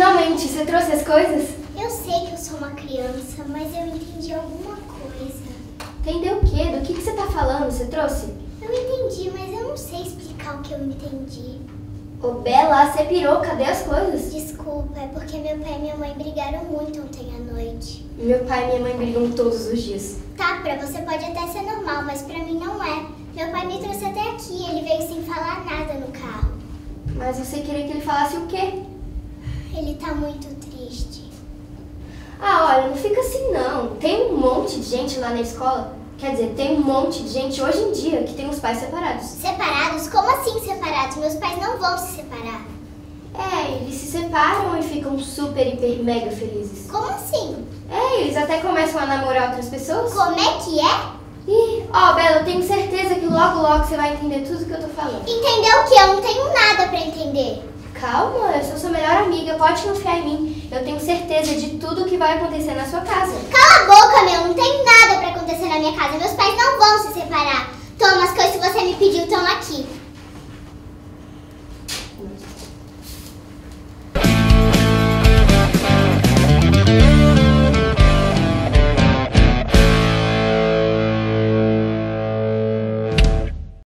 finalmente, você trouxe as coisas? Eu sei que eu sou uma criança, mas eu entendi alguma coisa. Entendeu o quê? Do que você tá falando? Você trouxe? Eu entendi, mas eu não sei explicar o que eu entendi. Ô, Bela, você pirou, cadê as coisas? Desculpa, é porque meu pai e minha mãe brigaram muito ontem à noite. Meu pai e minha mãe brigam todos os dias. Tá, pra você pode até ser normal, mas pra mim não é. Meu pai me trouxe até aqui, ele veio sem falar nada no carro. Mas você queria que ele falasse o quê? Ele tá muito triste. Ah, olha, não fica assim não. Tem um monte de gente lá na escola. Quer dizer, tem um monte de gente hoje em dia que tem os pais separados. Separados? Como assim separados? Meus pais não vão se separar. É, eles se separam e ficam super, hiper, mega felizes. Como assim? É, eles até começam a namorar outras pessoas. Como é que é? Ih, ó, Bela, eu tenho certeza que logo, logo você vai entender tudo que eu tô falando. Entendeu o que? Eu não tenho nada pra entender. Calma, eu sou sua melhor amiga, pode confiar em mim. Eu tenho certeza de tudo que vai acontecer na sua casa. Cala a boca, meu. Não tem nada pra acontecer na minha casa. Meus pais não vão se